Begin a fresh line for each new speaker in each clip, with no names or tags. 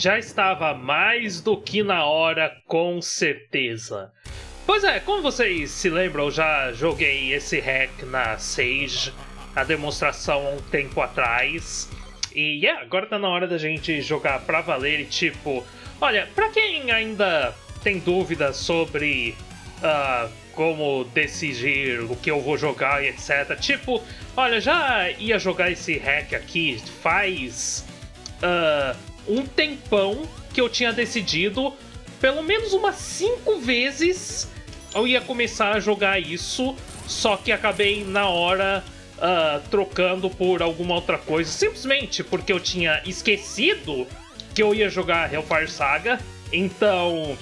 já estava mais do que na hora, com certeza. Pois é, como vocês se lembram, eu já joguei esse hack na Sage, a demonstração há um tempo atrás. E agora tá na hora da gente jogar pra valer e tipo... Olha, pra quem ainda tem dúvidas sobre como decidir o que eu vou jogar e etc. Tipo, olha, já ia jogar esse hack aqui faz um tempão que eu tinha decidido, pelo menos umas 5 vezes eu ia começar a jogar isso, só que acabei na hora trocando por alguma outra coisa, simplesmente porque eu tinha esquecido que eu ia jogar Hellfire Saga. Então,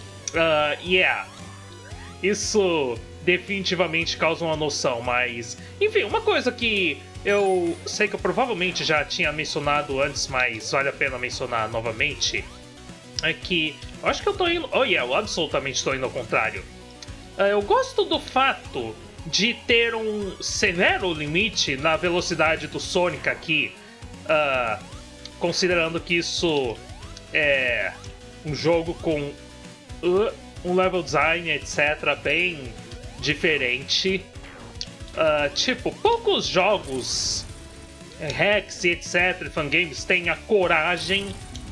isso definitivamente causa uma noção, mas... Enfim, uma coisa que eu sei que eu provavelmente já tinha mencionado antes, mas vale a pena mencionar novamente, é que eu acho que eu tô indo... eu absolutamente estou indo ao contrário. Eu gosto do fato de ter um severo limite na velocidade do Sonic aqui, considerando que isso é um jogo com um level design, etc., bem diferente. Tipo, poucos jogos, hacks e etc., fangames têm a coragem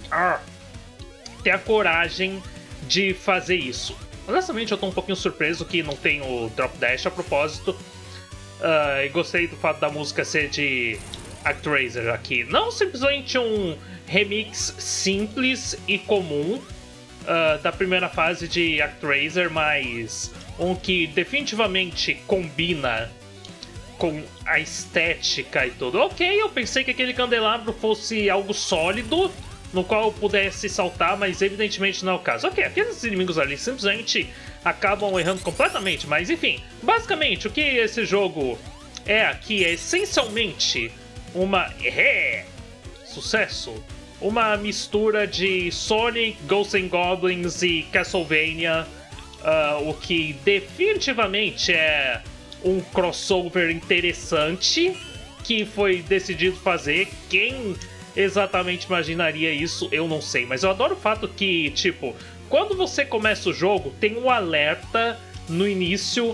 de fazer isso. Honestamente, eu tô um pouquinho surpreso que não tem o Drop Dash a propósito. E gostei do fato da música ser de ActRaiser aqui. Não simplesmente um remix simples e comum da primeira fase de ActRaiser, mas um que definitivamente combina com a estética e tudo. Ok, eu pensei que aquele candelabro fosse algo sólido, no qual eu pudesse saltar, mas evidentemente não é o caso. Ok, aqueles inimigos ali simplesmente acabam errando completamente, mas enfim, basicamente o que esse jogo é aqui é essencialmente sucesso! Uma mistura de Sonic, Ghosts and Goblins e Castlevania, o que definitivamente é um crossover interessante que foi decidido fazer. Quem exatamente imaginaria isso, eu não sei, mas eu adoro o fato que, tipo, quando você começa o jogo, tem um alerta no início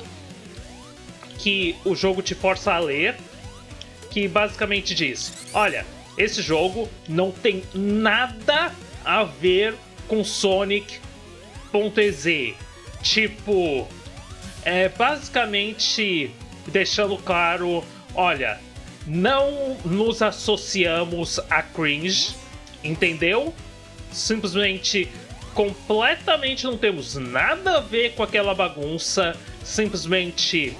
que o jogo te força a ler, que basicamente diz: olha, esse jogo não tem nada a ver com Sonic.exe. Tipo, basicamente deixando claro, olha, não nos associamos a cringe, entendeu? Simplesmente, completamente não temos nada a ver com aquela bagunça. Simplesmente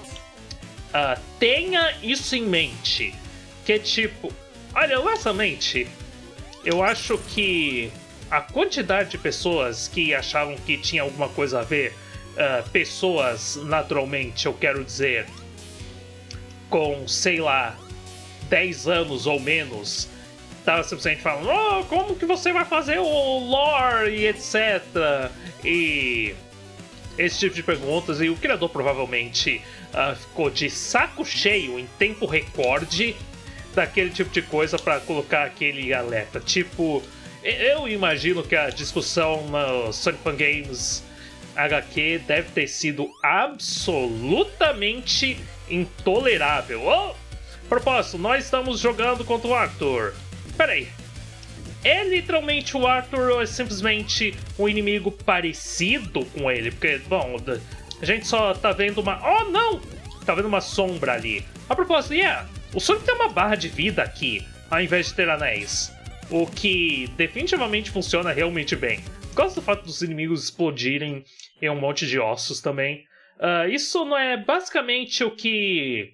tenha isso em mente. Que tipo, olha, honestamente, eu acho que a quantidade de pessoas que achavam que tinha alguma coisa a ver, pessoas naturalmente, eu quero dizer, com, sei lá, 10 anos ou menos, tava simplesmente falando: oh, como que você vai fazer o lore e etc. E esse tipo de perguntas, e o criador provavelmente ficou de saco cheio em tempo recorde daquele tipo de coisa para colocar aquele alerta. Tipo, eu imagino que a discussão no Sonic Fan Games HQ deve ter sido absolutamente intolerável. Oh! Propósito, nós estamos jogando contra o Arthur. Peraí, é literalmente o Arthur ou é simplesmente um inimigo parecido com ele? Porque, bom, a gente só tá vendo uma... Oh, não! Tá vendo uma sombra ali. A propósito, o Sonic tem uma barra de vida aqui, ao invés de ter anéis. O que definitivamente funciona realmente bem. Gosto do fato dos inimigos explodirem em um monte de ossos também. Isso não é basicamente o que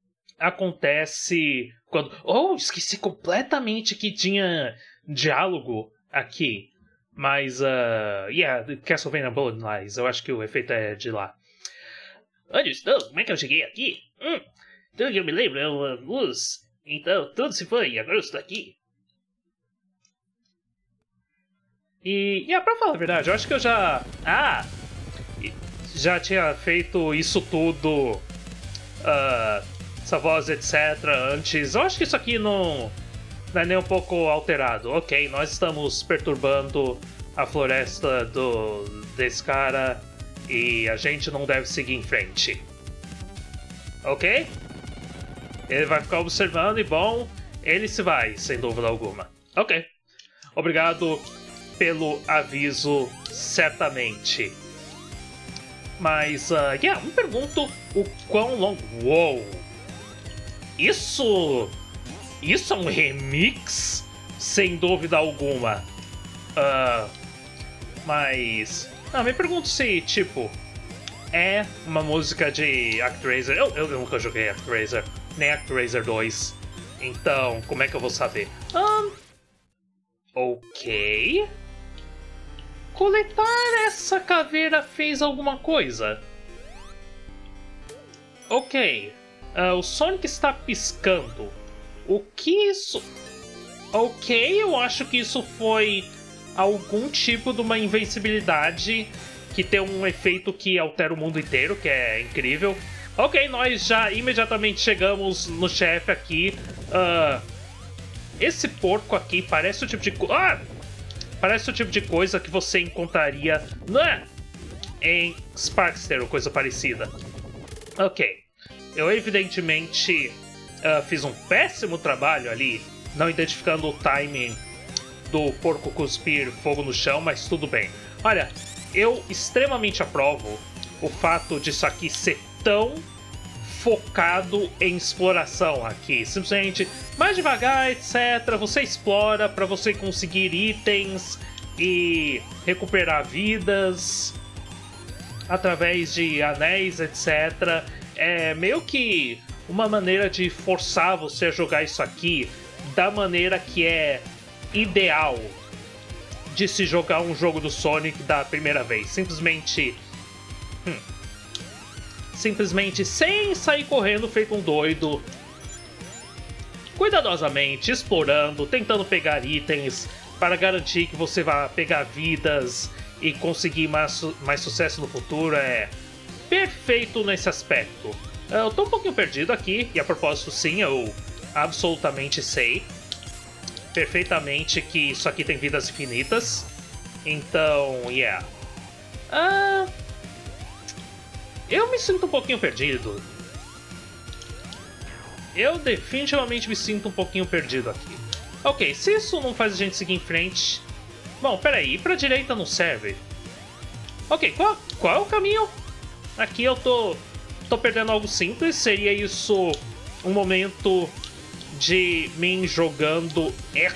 acontece quando... Oh, esqueci completamente que tinha diálogo aqui. Mas, Castlevania Bloodlines, eu acho que o efeito é de lá. Onde estou? Como é que eu cheguei aqui? Tudo que eu me lembro é uma luz. Então, tudo se foi e agora eu estou aqui. E, pra falar a verdade, eu acho que eu já tinha feito isso tudo, essa voz, etc, antes. Eu acho que isso aqui não não é nem um pouco alterado. Ok, nós estamos perturbando a floresta desse cara e a gente não deve seguir em frente. Ok? Ele vai ficar observando e, bom, ele se vai, sem dúvida alguma. Ok. Obrigado pelo aviso, certamente. Mas, me pergunto o quão longo... Uou! Isso é um remix? Sem dúvida alguma. Mas... me pergunto se, tipo... É uma música de ActRaiser. Eu nunca joguei ActRaiser, nem ActRaiser 2. Então, como é que eu vou saber? Ok... Coletar essa caveira fez alguma coisa? Ok. O Sonic está piscando. O que isso... Ok, eu acho que isso foi algum tipo de uma invencibilidade que tem um efeito que altera o mundo inteiro, que é incrível. Ok, nós já imediatamente chegamos no chefe aqui. Esse porco aqui parece o tipo de... Parece o tipo de coisa que você encontraria em Sparkster ou coisa parecida. Ok. Eu evidentemente fiz um péssimo trabalho ali, não identificando o timing do porco cuspir fogo no chão, mas tudo bem. Olha, eu extremamente aprovo o fato disso aqui ser tão focado em exploração aqui. Simplesmente mais devagar, etc. Você explora para você conseguir itens e recuperar vidas através de anéis, etc. É meio que uma maneira de forçar você a jogar isso aqui da maneira que é ideal de se jogar um jogo do Sonic da primeira vez. Simplesmente sem sair correndo feito um doido, cuidadosamente explorando, tentando pegar itens para garantir que você vá pegar vidas e conseguir mais sucesso no futuro. É perfeito nesse aspecto. Eu tô um pouquinho perdido aqui, e a propósito, sim, eu absolutamente sei perfeitamente que isso aqui tem vidas infinitas. Então, eu me sinto um pouquinho perdido. Eu definitivamente me sinto um pouquinho perdido aqui. Ok, se isso não faz a gente seguir em frente... Bom, peraí, ir pra direita não serve. Ok, qual é o caminho? Aqui eu tô perdendo algo simples. Seria isso um momento de mim jogando...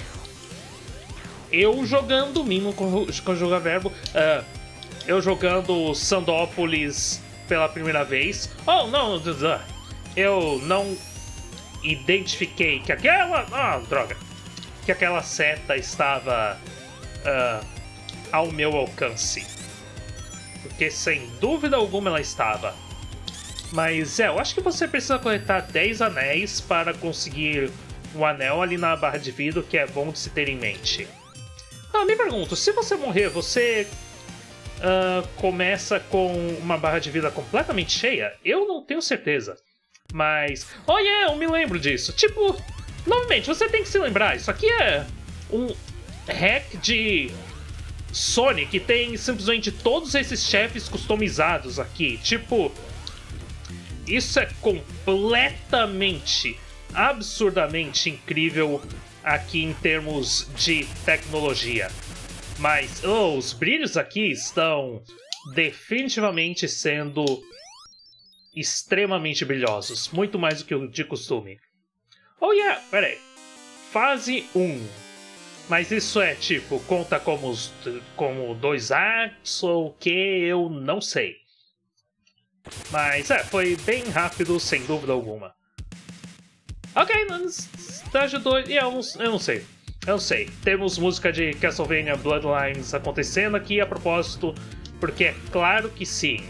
Eu jogando, mimo conjuga verbo. Eu jogando Sandópolis pela primeira vez. Oh, não, eu não identifiquei que aquela... droga. Que aquela seta estava ao meu alcance. Porque sem dúvida alguma ela estava. Mas eu acho que você precisa coletar 10 anéis para conseguir um anel ali na barra de vida, que é bom de se ter em mente. Me pergunto, se você morrer, você começa com uma barra de vida completamente cheia? Eu não tenho certeza. Mas... eu me lembro disso. Tipo, novamente, você tem que se lembrar. Isso aqui é um hack de Sonic que tem simplesmente todos esses chefes customizados aqui. Tipo, isso é completamente, absurdamente incrível aqui em termos de tecnologia. Mas os brilhos aqui estão definitivamente sendo extremamente brilhosos. Muito mais do que o de costume. Peraí. Fase 1. Mas isso é tipo, conta como 2 actos ou o que? Eu não sei. Mas foi bem rápido, sem dúvida alguma. Ok, estágio 2... eu não sei. Eu sei. Temos música de Castlevania Bloodlines acontecendo aqui a propósito, porque é claro que sim.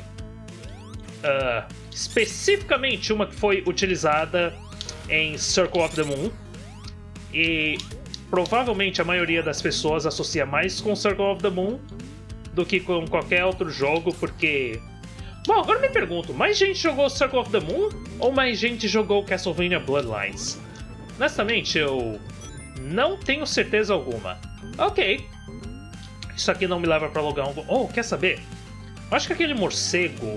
Especificamente uma que foi utilizada em Circle of the Moon. E provavelmente a maioria das pessoas associa mais com Circle of the Moon do que com qualquer outro jogo, porque... Bom, agora me pergunto, mais gente jogou Circle of the Moon ou mais gente jogou Castlevania Bloodlines? Honestamente, eu Não tenho certeza alguma. Ok. Isso aqui não me leva pra lugar algum. Oh, quer saber? Acho que aquele morcego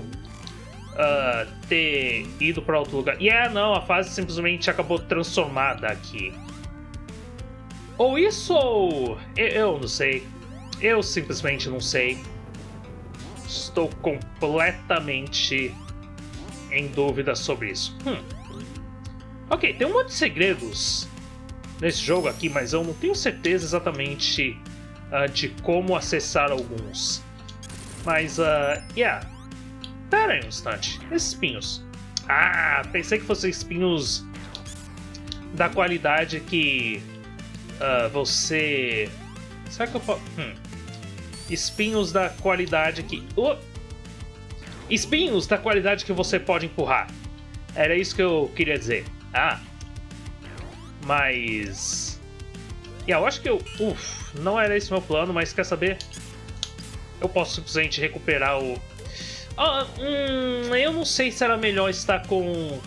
ter ido pra outro lugar. Não, a fase simplesmente acabou transformada aqui. Ou isso ou... Eu não sei. Eu simplesmente não sei. Estou completamente em dúvida sobre isso. Ok, tem um monte de segredos nesse jogo aqui, mas eu não tenho certeza exatamente de como acessar alguns. Mas, pera aí um instante. Esses espinhos. Pensei que fossem espinhos da qualidade que você... Será que eu posso... Espinhos da qualidade que... Espinhos da qualidade que você pode empurrar. Era isso que eu queria dizer. Mas... eu acho que eu... não era esse o meu plano, mas quer saber? Eu posso simplesmente recuperar o... eu não sei se era melhor estar com...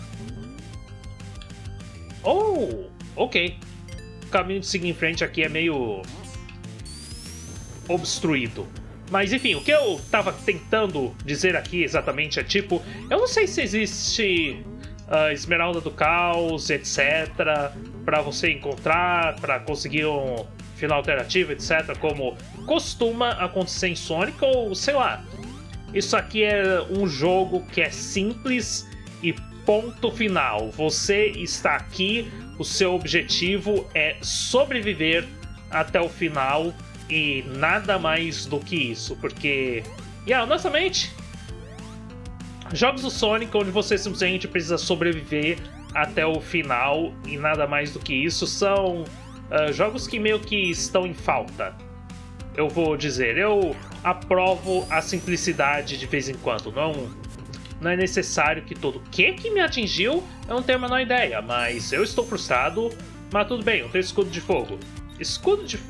ok. O caminho de seguir em frente aqui é meio... obstruído. Mas enfim, o que eu tava tentando dizer aqui exatamente é tipo... eu não sei se existe Esmeralda do Caos, etc. Pra você encontrar, pra conseguir um final alternativo, etc. Como costuma acontecer em Sonic, ou sei lá. Isso aqui é um jogo que é simples e ponto final. Você está aqui, o seu objetivo é sobreviver até o final e nada mais do que isso, porque, honestamente, jogos do Sonic onde você simplesmente precisa sobreviver até o final e nada mais do que isso são jogos que meio que estão em falta. Eu vou dizer, eu aprovo a simplicidade de vez em quando. Não é necessário que todo... O que me atingiu? Eu não tenho a menor ideia, mas eu estou frustrado. Mas tudo bem, eu tenho escudo de fogo. Escudo de...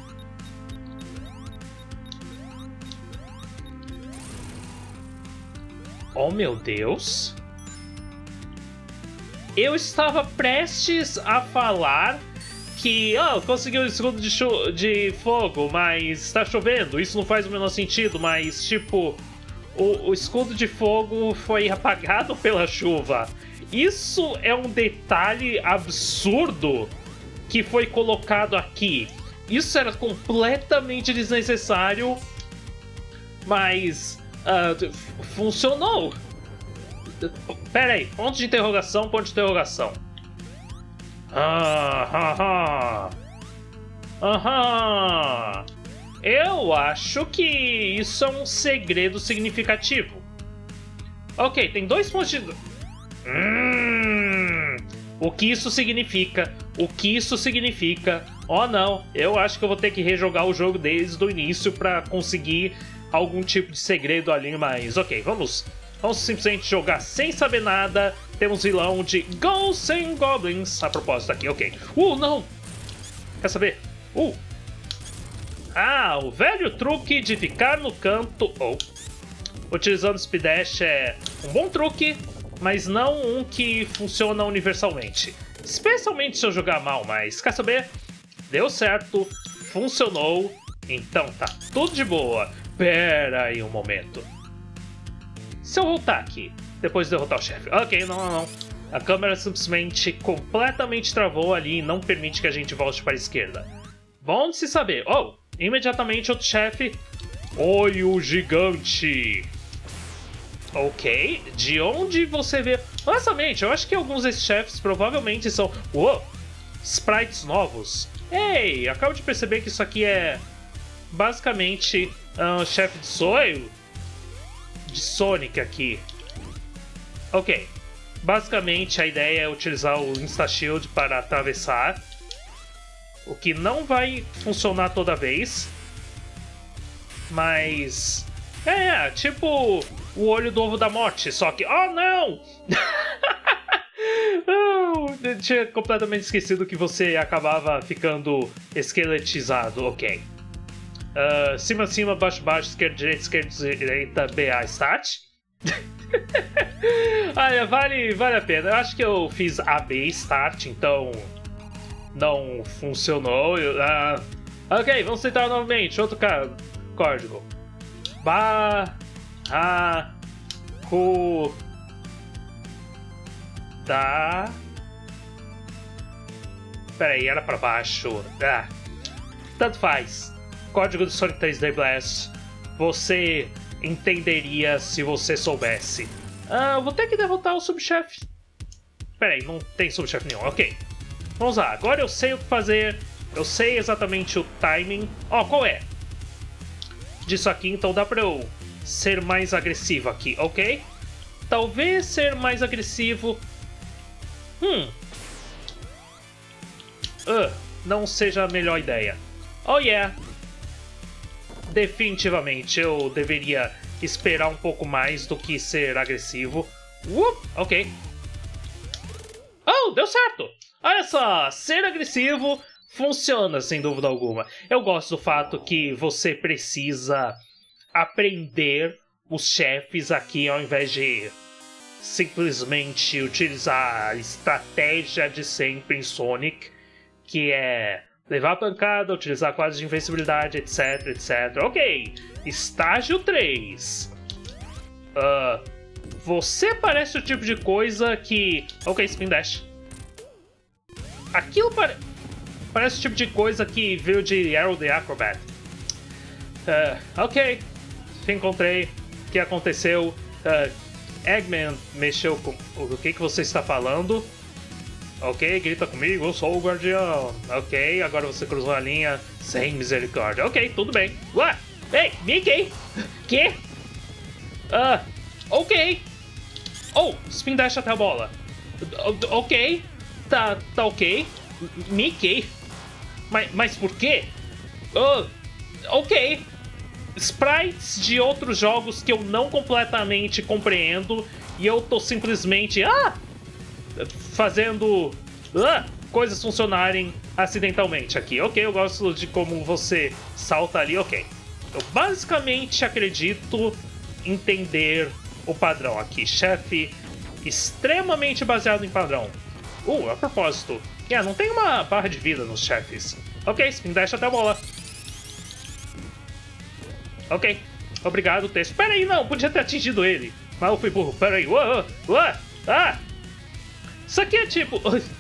Oh, meu Deus. Eu estava prestes a falar que... consegui um escudo de fogo, mas está chovendo. Isso não faz o menor sentido, mas, tipo... O escudo de fogo foi apagado pela chuva. Isso é um detalhe absurdo que foi colocado aqui. Isso era completamente desnecessário, mas funcionou. Pera aí, ponto de interrogação, ponto de interrogação. Eu acho que isso é um segredo significativo. Ok, tem 2 pontos de... O que isso significa? O que isso significa? Oh não, eu acho que eu vou ter que rejogar o jogo desde o início pra conseguir algum tipo de segredo ali, mas ok, vamos simplesmente jogar sem saber nada. Temos vilão de Ghosts and Goblins a propósito aqui, ok. Não! Quer saber? O velho truque de ficar no canto... Utilizando Speed Dash é um bom truque, mas não um que funciona universalmente. Especialmente se eu jogar mal, mas quer saber? Deu certo, funcionou, então tá tudo de boa. Pera aí um momento. Se eu voltar aqui, depois de derrotar o chefe... Ok, não. A câmera simplesmente completamente travou ali e não permite que a gente volte para a esquerda. Bom de se saber. Imediatamente outro chefe. Olho gigante. Ok, de onde você vê... Honestamente, eu acho que alguns desses chefes provavelmente são... sprites novos. Ei, acabo de perceber que isso aqui é... basicamente um chefe de Sonic aqui. Ok, basicamente a ideia é utilizar o Insta Shield para atravessar. O que não vai funcionar toda vez. Mas... tipo o olho do ovo da morte, só que... Oh, não! Eu tinha completamente esquecido que você acabava ficando esqueletizado. Ok. Cima, baixo, esquerda, direita, BA, start. Olha, vale a pena. Eu acho que eu fiz AB, start, então... não funcionou. Ok, vamos tentar novamente. Outro código. Barra da... Pera aí, era pra baixo. Tanto faz. Código do Sonic 3D Blast. Você entenderia se você soubesse. Vou ter que derrotar o subchefe. Pera aí, não tem subchefe nenhum. Ok. Vamos lá. Agora eu sei o que fazer. Eu sei exatamente o timing. Qual é? Disso aqui, então dá pra eu ser mais agressivo aqui, ok? Talvez ser mais agressivo... não seja a melhor ideia. Oh yeah! Definitivamente eu deveria esperar um pouco mais do que ser agressivo. Ok. Oh, deu certo! Olha só, ser agressivo funciona sem dúvida alguma. Eu gosto do fato que você precisa aprender os chefes aqui ao invés de simplesmente utilizar a estratégia de sempre em Sonic, que é levar a pancada, utilizar quadros de invencibilidade, etc, etc. Ok, estágio 3. Você parece o tipo de coisa que... Ok, Spin Dash. Aquilo parece o tipo de coisa que veio de Arrow the Acrobat. Ok, encontrei. O que aconteceu? Eggman mexeu com... O que você está falando? Ok, grita comigo, eu sou o guardião. Ok, agora você cruzou a linha sem misericórdia. Ok, tudo bem. Ué, ei, Mickey! Que? Ok. Oh, Spin Dash até a bola. Ok, tá ok. Mickey? Mas por quê? Ok. Sprites de outros jogos que eu não completamente compreendo e eu tô simplesmente fazendo coisas funcionarem acidentalmente aqui. Ok, eu gosto de como você salta ali, ok. Eu basicamente acredito entender o padrão aqui. Chefe extremamente baseado em padrão. A propósito, não tem uma barra de vida nos chefes. Ok, Spin Dash até a bola. Ok, obrigado, texto. Pera aí, não, podia ter atingido ele. Mas eu fui burro, pera aí. Isso aqui é tipo...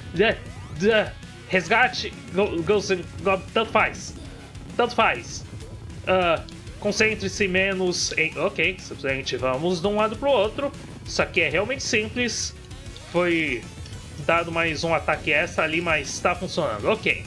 resgate, tanto faz. Tanto faz. Concentre-se menos em... Ok, simplesmente vamos de um lado pro outro. Isso aqui é realmente simples. Foi dado mais um ataque extra ali, mas está funcionando. Ok.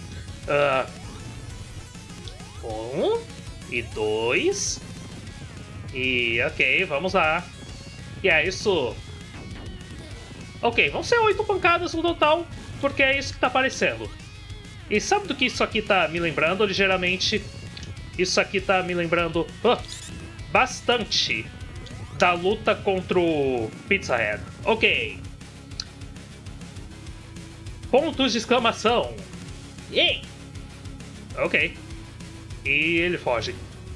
1 e 2. E ok, vamos lá. E é isso. Ok, vão ser 8 pancadas no total, porque é isso que tá aparecendo. E sabe do que isso aqui tá me lembrando? Ligeiramente, isso aqui tá me lembrando bastante da luta contra o Pizza Head. Ok. Pontos de exclamação. Yay! Ok. E ele foge.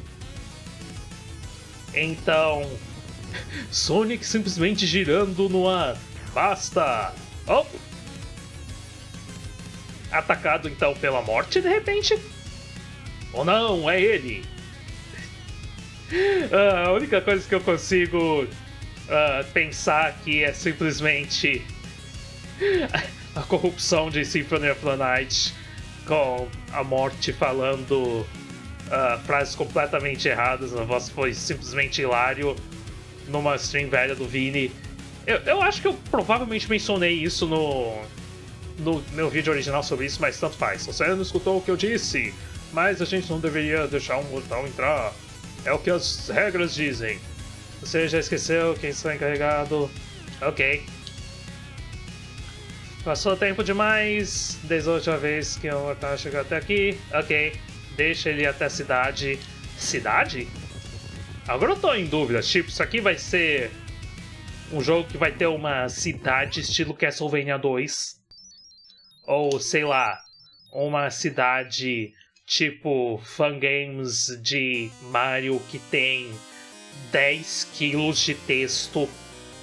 Então... Sonic simplesmente girando no ar. Basta! Atacado então pela morte de repente? Ou não, é ele! A única coisa que eu consigo pensar aqui é simplesmente a corrupção de Symphony of the Night, com a morte falando frases completamente erradas. A voz foi simplesmente hilário numa stream velha do Vini. Eu acho que eu provavelmente mencionei isso no meu vídeo original sobre isso, mas tanto faz. Você não escutou o que eu disse, mas a gente não deveria deixar um mortal entrar. É o que as regras dizem. Você já esqueceu quem está encarregado? Ok. Passou tempo demais, desde a última vez que o mortal chegou até aqui. Ok, deixa ele ir até a cidade. Cidade? Agora eu tô em dúvida, tipo, isso aqui vai ser um jogo que vai ter uma cidade estilo Castlevania 2. Ou, sei lá, uma cidade tipo fangames de Mario que tem 10 quilos de texto.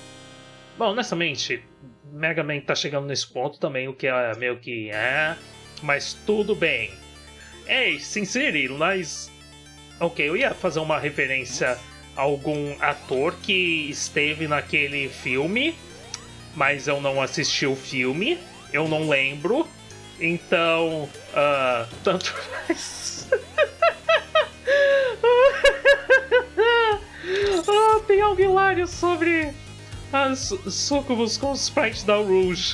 Bom, honestamente, Mega Man tá chegando nesse ponto também, o que é meio que... Mas tudo bem. Ei, Sincerely, nós... Ok, eu ia fazer uma referência a algum ator que esteve naquele filme, mas eu não assisti o filme, eu não lembro, então... tanto faz. Tem algo hilário sobre as sucubus com os sprites da Rouge.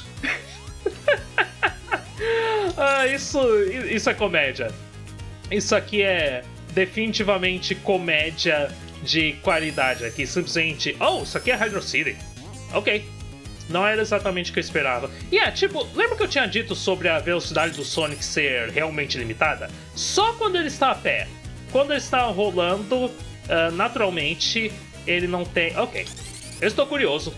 Isso é comédia. Isso aqui é definitivamente comédia de qualidade aqui. Simplesmente, isso aqui é Hydro City. Ok. Não era exatamente o que eu esperava. E tipo, lembra que eu tinha dito sobre a velocidade do Sonic ser realmente limitada? Só quando ele está a pé. Quando ele está rolando, naturalmente, ele não tem... Ok. Eu estou curioso.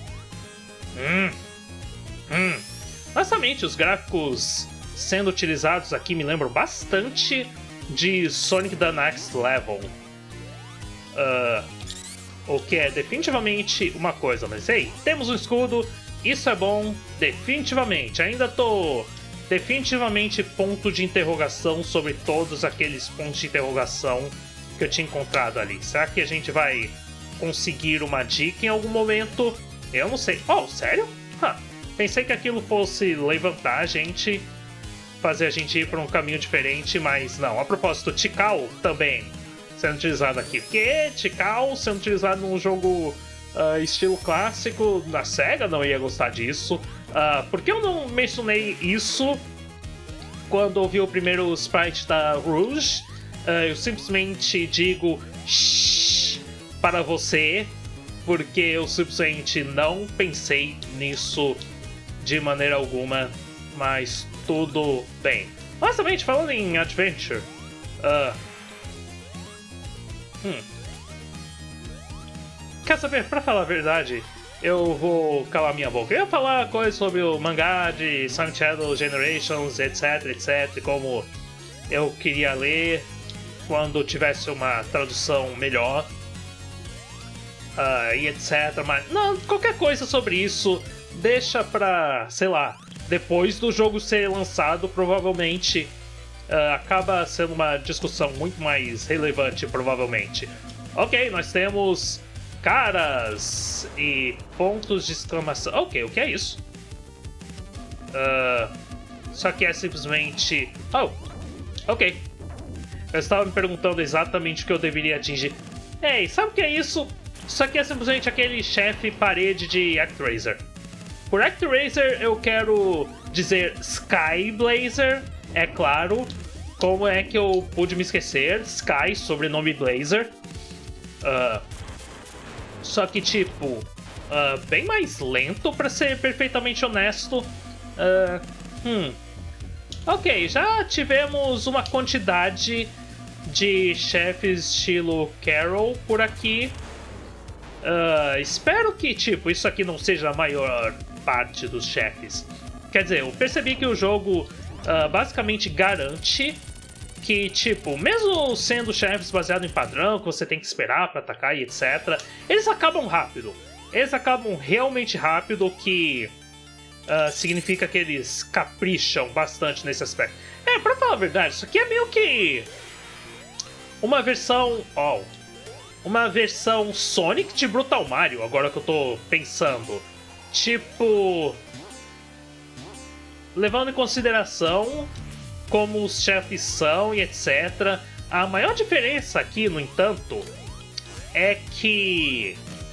Honestamente, os gráficos sendo utilizados aqui me lembram bastante de Sonic the Next Level. O que é definitivamente uma coisa, mas ei, temos um escudo, isso é bom, definitivamente. Ainda tô definitivamente ponto de interrogação sobre todos aqueles pontos de interrogação que eu tinha encontrado ali. Será que a gente vai conseguir uma dica em algum momento? Eu não sei. Sério? Pensei que aquilo fosse levantar a gente, fazer a gente ir para um caminho diferente, mas não. A propósito, Tikal também sendo utilizado aqui. Porque Tikal sendo utilizado num jogo estilo clássico da SEGA, não ia gostar disso. Por que eu não mencionei isso quando eu vi o primeiro sprite da Rouge? Eu simplesmente digo shhh para você, porque eu simplesmente não pensei nisso de maneira alguma, mas tudo bem. Honestamente, falando em Adventure, quer saber, pra falar a verdade, eu vou calar minha boca. Eu ia falar coisas sobre o mangá de Sonic Shadow Generations, etc, etc, como eu queria ler quando tivesse uma tradução melhor, e etc, mas não, qualquer coisa sobre isso deixa pra, sei lá, depois do jogo ser lançado, provavelmente acaba sendo uma discussão muito mais relevante, provavelmente. Ok, nós temos caras e pontos de exclamação. Ok, o que é isso? Só que é simplesmente... ok. Eu estava me perguntando exatamente o que eu deveria atingir. Ei, sabe o que é isso? Isso aqui é simplesmente aquele chefe parede de ActRaiser. Por ActRaiser eu quero dizer Sky Blazer, é claro. Como é que eu pude me esquecer? Sky, sobrenome Blazer. Só que tipo, bem mais lento, pra ser perfeitamente honesto. Ok, já tivemos uma quantidade de chefes estilo Carol por aqui. Espero que tipo, isso aqui não seja a maior parte dos chefes. Quer dizer, eu percebi que o jogo basicamente garante que, tipo, mesmo sendo chefes baseados em padrão, que você tem que esperar pra atacar e etc, eles acabam rápido. Eles acabam realmente rápido, o que significa que eles capricham bastante nesse aspecto. Pra falar a verdade, isso aqui é meio que uma versão... uma versão Sonic de Brutal Mario, agora que eu tô pensando. Tipo... levando em consideração como os chefes são e etc. A maior diferença aqui, no entanto, é que...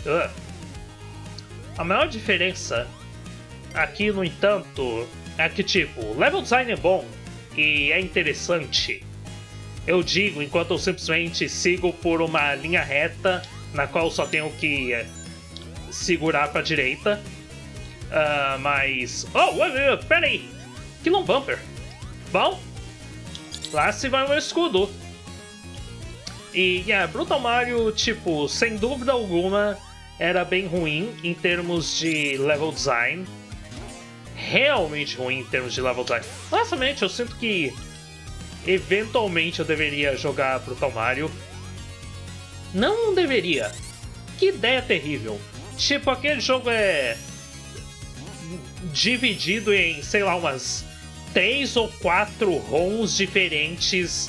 a maior diferença aqui, no entanto, é que, tipo, o level design é bom e é interessante. Eu digo, enquanto eu simplesmente sigo por uma linha reta, na qual eu só tenho que segurar pra direita. Mas... pera aí! Killon Bumper! Bom, lá se vai o meu escudo. E, Brutal Mario, tipo, sem dúvida alguma, era bem ruim em termos de level design. Realmente ruim em termos de level design. Honestamente, eu sinto que eventualmente eu deveria jogar Brutal Mario. Não deveria. Que ideia terrível. Tipo, aquele jogo é dividido em, sei lá, umas 3 ou 4 ROMs diferentes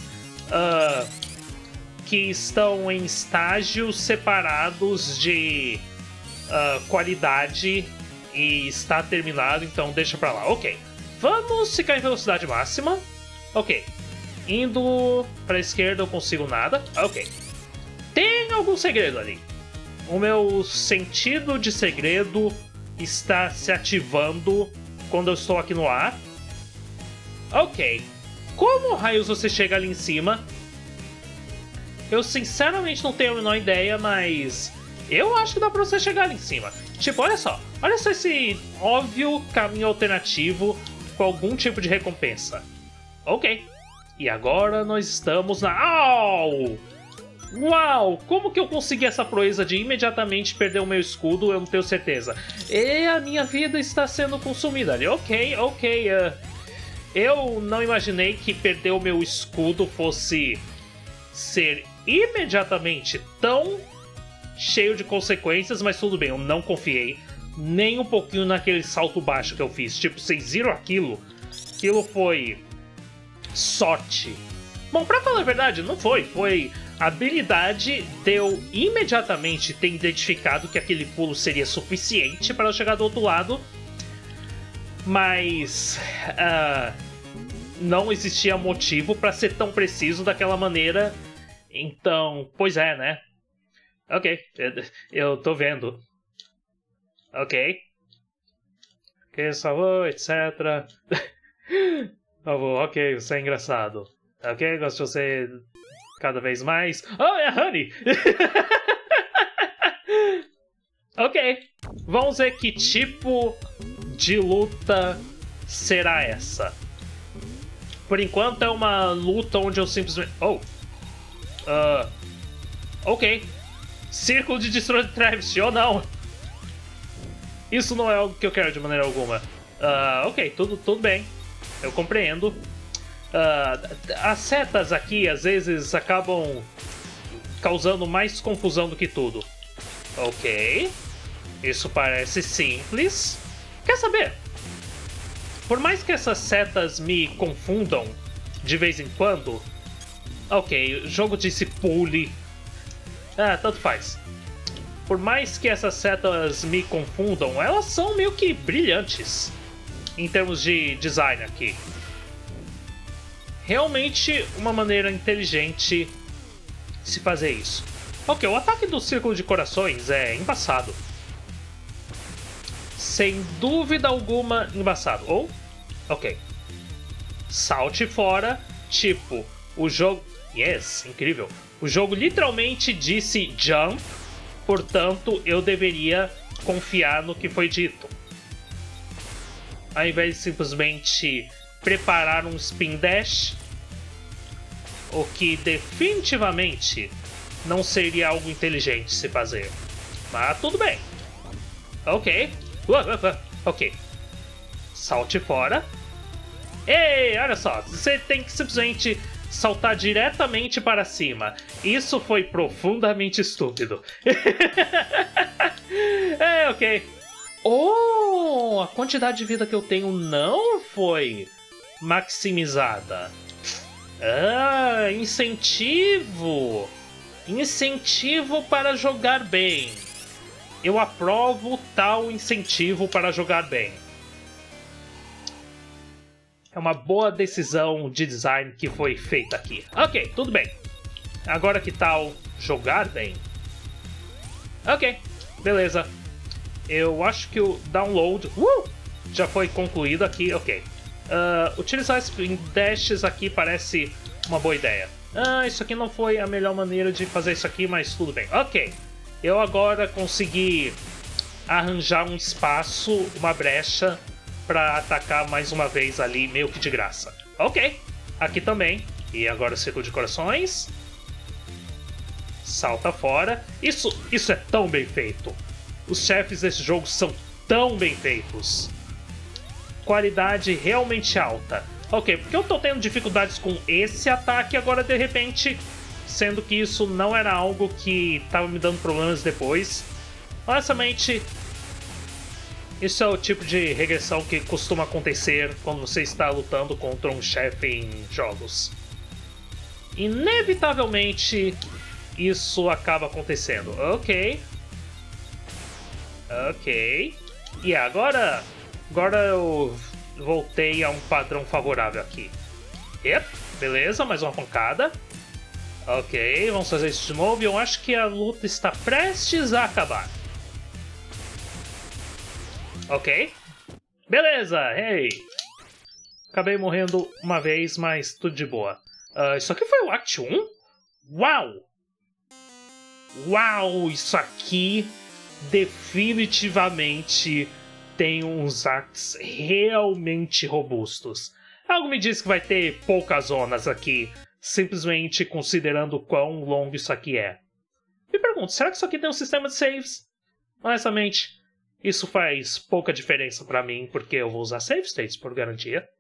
que estão em estágios separados de qualidade e está terminado, então deixa pra lá. Ok, vamos ficar em velocidade máxima. Ok, indo pra esquerda eu consigo nada. Ok, tem algum segredo ali. O meu sentido de segredo está se ativando quando eu estou aqui no ar. Ok, como raios você chega ali em cima? Eu sinceramente não tenho a menor ideia, mas eu acho que dá pra você chegar ali em cima. Tipo, olha só esse óbvio caminho alternativo com algum tipo de recompensa. Ok, e agora nós estamos na... Oh! Uau! Como que eu consegui essa proeza de imediatamente perder o meu escudo? Eu não tenho certeza. E a minha vida está sendo consumida ali. Ok. Eu não imaginei que perder o meu escudo fosse ser imediatamente tão cheio de consequências, mas tudo bem, eu não confiei nem um pouquinho naquele salto baixo que eu fiz. Tipo, vocês viram aquilo? Aquilo foi sorte. Bom, pra falar a verdade, não foi. Foi a habilidade de eu imediatamente ter identificado que aquele pulo seria suficiente para eu chegar do outro lado. Mas não existia motivo para ser tão preciso daquela maneira. Então, pois é, né? Ok, eu tô vendo. Ok, salvou, etc. Ok, você é engraçado. Ok, gosto de você cada vez mais. Oh, é a Honey! Ok, vamos ver que tipo de luta será essa. Por enquanto é uma luta onde eu simplesmente... Oh! Ok. Círculo de Destroy Travesty, ou não? Isso não é algo que eu quero de maneira alguma. Ok, tudo bem. Eu compreendo. As setas aqui, às vezes, acabam causando mais confusão do que tudo. Ok. Isso parece simples. Quer saber? Por mais que essas setas me confundam de vez em quando... Ok, o jogo disse pule. Tanto faz. Por mais que essas setas me confundam, elas são meio que brilhantes em termos de design aqui. Realmente uma maneira inteligente se fazer isso. Ok, o ataque do Círculo de Corações é embaçado. Sem dúvida alguma, embaçado. Ou, ok. Salte fora, tipo, o jogo... Yes, incrível. O jogo literalmente disse jump, portanto eu deveria confiar no que foi dito. Ao invés de simplesmente preparar um spin dash, o que definitivamente não seria algo inteligente se fazer. Mas tudo bem. Ok. Ok. Salte fora. Ei, olha só. Você tem que simplesmente saltar diretamente para cima. Isso foi profundamente estúpido. Ok. Oh, a quantidade de vida que eu tenho não foi maximizada. Incentivo. Incentivo para jogar bem. Eu aprovo tal incentivo para jogar bem. É uma boa decisão de design que foi feita aqui. Ok, tudo bem. Agora que tal jogar bem? Ok, beleza. Eu acho que o download já foi concluído aqui. Ok. Utilizar spin dashes aqui parece uma boa ideia. Isso aqui não foi a melhor maneira de fazer isso aqui, mas tudo bem. Ok. Eu agora consegui arranjar um espaço, uma brecha, para atacar mais uma vez ali, meio que de graça. Ok, aqui também. E agora Círculo de Corações. Salta fora. Isso é tão bem feito. Os chefes desse jogo são tão bem feitos. Qualidade realmente alta. Ok, porque eu tô tendo dificuldades com esse ataque agora de repente, sendo que isso não era algo que tava me dando problemas depois. Honestamente, Isso é o tipo de regressão que costuma acontecer quando você está lutando contra um chefe em jogos. Inevitavelmente, isso acaba acontecendo. Ok. E agora eu voltei a um padrão favorável aqui. Yep, beleza, mais uma pancada. Ok, vamos fazer isso de novo. E eu acho que a luta está prestes a acabar. Ok. Beleza, hey. Acabei morrendo uma vez, mas tudo de boa. Isso aqui foi o Act 1? Uau! Uau, isso aqui definitivamente tem uns acts realmente robustos. Algo me diz que vai ter poucas zonas aqui, simplesmente considerando quão longo isso aqui é. Me pergunto, será que isso aqui tem um sistema de saves? Honestamente, isso faz pouca diferença pra mim, porque eu vou usar save states por garantia.